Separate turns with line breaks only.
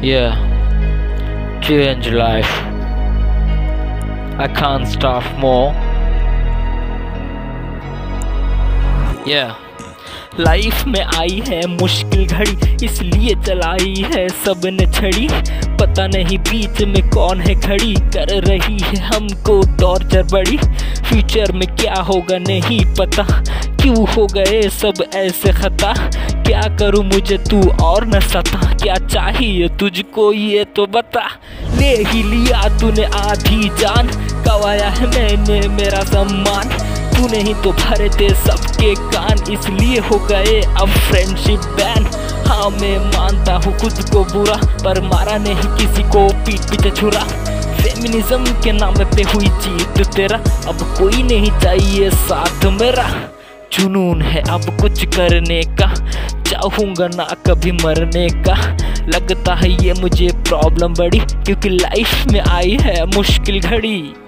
Yeah, change life. I can't stop more. Yeah. Life में आई है मुश्किल घड़ी, इसलिए चलाई है सबने छड़ी। पता नहीं बीच में कौन है खड़ी, कर रही है हमको टॉर्चर बड़ी। फ्यूचर में क्या होगा नहीं पता, क्यों हो गए सब ऐसे खता। क्या करूं मुझे तू और न सता, क्या चाहिए तुझको ये तो बता। ले ही लिया तूने आधी जान, गवाया है मैंने मेरा सम्मान। तूने ही तो भरे थे सबके कान, इसलिए हो गए अब फ्रेंडशिप बैन। हाँ मैं मानता हूँ खुद को बुरा, पर मारा नहीं किसी को पीठ पीछे छुरा। फेमिनिज्म के नाम पे हुई जीत तेरा, अब कोई नहीं चाहिए साथ मेरा। जुनून है अब कुछ करने का, चाहूँगा ना कभी मरने का। लगता है ये मुझे प्रॉब्लम बड़ी, क्योंकि लाइफ में आई है मुश्किल घड़ी।